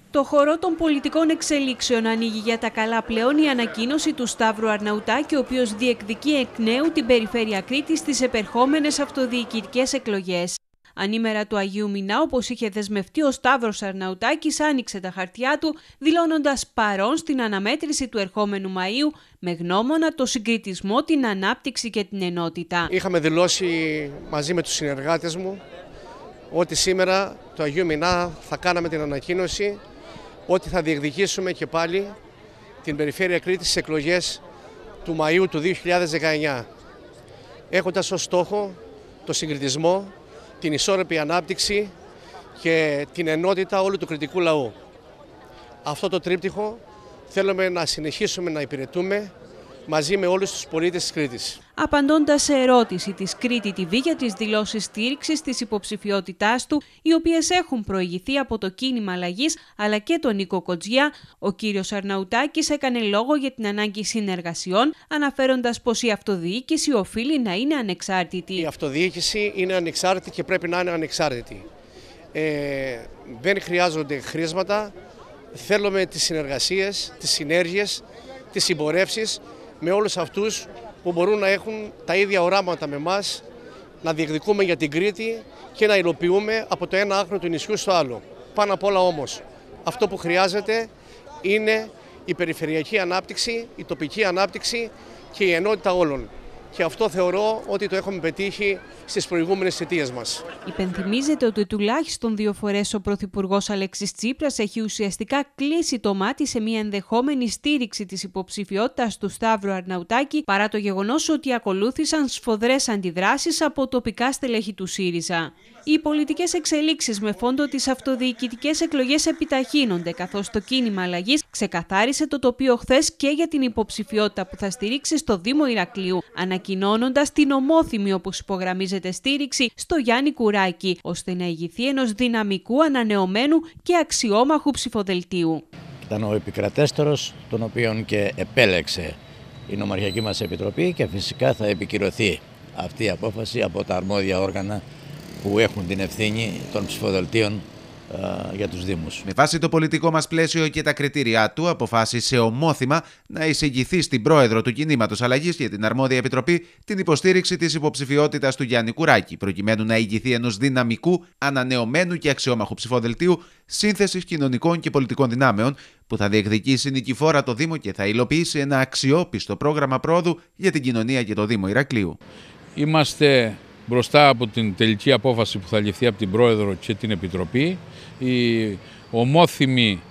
Το χορό των πολιτικών εξελίξεων ανοίγει για τα καλά πλέον η ανακοίνωση του Σταύρου Αρναουτάκη, ο οποίος διεκδικεί εκ νέου την περιφέρεια Κρήτης στις επερχόμενες αυτοδιοικητικές εκλογές. Ανήμερα του Αγίου Μηνά, όπως είχε δεσμευτεί, ο Σταύρος Αρναουτάκης άνοιξε τα χαρτιά του, δηλώνοντας παρόν στην αναμέτρηση του ερχόμενου Μαΐου, με γνώμονα το συγκριτισμό, την ανάπτυξη και την ενότητα. Είχαμε δηλώσει μαζί με τους συνεργάτες μου ότι σήμερα το Αγίου Μηνά θα κάναμε την ανακοίνωση ότι θα διεκδικήσουμε και πάλι την περιφέρεια Κρήτης στις εκλογές του Μαΐου του 2019, έχοντας ως στόχο το συγκριτισμό, την ισόρροπη ανάπτυξη και την ενότητα όλου του κρητικού λαού. Αυτό το τρίπτυχο θέλουμε να συνεχίσουμε να υπηρετούμε μαζί με όλους τους πολίτες της Κρήτης. Απαντώντας σε ερώτηση της Κρήτη TV για τις δηλώσεις στήριξης της υποψηφιότητάς του, οι οποίες έχουν προηγηθεί από το κίνημα αλλαγής αλλά και τον Νίκο Κοτζιά, ο κύριος Αρναουτάκης έκανε λόγο για την ανάγκη συνεργασιών, αναφέροντας πως η αυτοδιοίκηση οφείλει να είναι ανεξάρτητη. Η αυτοδιοίκηση είναι ανεξάρτητη και πρέπει να είναι ανεξάρτητη. Δεν χρειάζονται χρήσματα, θέλουμε τις συνεργασίες, τις συνέργειες, τις συμπορεύσεις με όλους αυτούς που μπορούν να έχουν τα ίδια οράματα με εμάς, να διεκδικούμε για την Κρήτη και να υλοποιούμε από το ένα άκρο του νησιού στο άλλο. Πάνω απ' όλα όμως, αυτό που χρειάζεται είναι η περιφερειακή ανάπτυξη, η τοπική ανάπτυξη και η ενότητα όλων. Και αυτό θεωρώ ότι το έχουμε πετύχει στις προηγούμενες θητείες μας. Υπενθυμίζεται ότι τουλάχιστον 2 φορές ο Πρωθυπουργός Αλέξης Τσίπρας έχει ουσιαστικά κλείσει το μάτι σε μια ενδεχόμενη στήριξη της υποψηφιότητας του Σταύρου Αρναουτάκη, παρά το γεγονός ότι ακολούθησαν σφοδρές αντιδράσεις από τοπικά στελέχη του ΣΥΡΙΖΑ. Οι πολιτικές εξελίξεις με φόντο τις αυτοδιοικητικές εκλογές επιταχύνονται, καθώς το κίνημα αλλαγής ξεκαθάρισε το τοπίο χθες και για την υποψηφιότητα που θα στηρίξει στο Δήμο Ηρακλείου, ανακοινώνοντας την ομόθυμη, όπως υπογραμμίζεται, στήριξη στο Γιάννη Κουράκη, ώστε να ηγηθεί ενός δυναμικού, ανανεωμένου και αξιόμαχου ψηφοδελτίου. Ήταν ο επικρατέστερος, τον οποίον και επέλεξε η Νομαρχιακή μας Επιτροπή, και φυσικά θα επικυρωθεί αυτή η απόφαση από τα αρμόδια όργανα που έχουν την ευθύνη των ψηφοδελτίων για τους Δήμους. Με βάση το πολιτικό μας πλαίσιο και τα κριτήριά του, αποφάσισε ομόθυμα να εισηγηθεί στην πρόεδρο του Κινήματος Αλλαγής για την αρμόδια επιτροπή την υποστήριξη της υποψηφιότητας του Γιάννη Κουράκη, προκειμένου να ηγηθεί ενός δυναμικού, ανανεωμένου και αξιόμαχου ψηφοδελτίου σύνθεσης κοινωνικών και πολιτικών δυνάμεων, που θα διεκδικήσει νικηφόρα το Δήμο και θα υλοποιήσει ένα αξιόπιστο πρόγραμμα πρόοδου για την κοινωνία και το Δήμο Ηρακλείου. Είμαστε μπροστά από την τελική απόφαση που θα ληφθεί από την Πρόεδρο και την Επιτροπή. Η ομόθυμη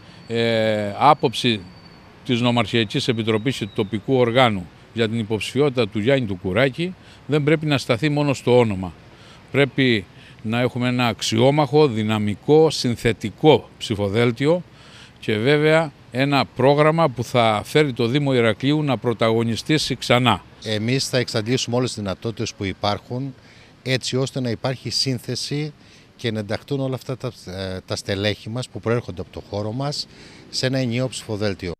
άποψη της Νομαρχιακής Επιτροπής και του τοπικού οργάνου για την υποψηφιότητα του Γιάννη του Κουράκη δεν πρέπει να σταθεί μόνο στο όνομα. Πρέπει να έχουμε ένα αξιόμαχο, δυναμικό, συνθετικό ψηφοδέλτιο και βέβαια ένα πρόγραμμα που θα φέρει το Δήμο Ηρακλείου να πρωταγωνιστήσει ξανά. Εμείς θα εξαντλήσουμε όλες τις δυνατότητες που υπάρχουν, έτσι ώστε να υπάρχει σύνθεση και να ενταχθούν όλα αυτά τα στελέχη μας που προέρχονται από το χώρο μας σε ένα ενιαίο ψηφοδέλτιο.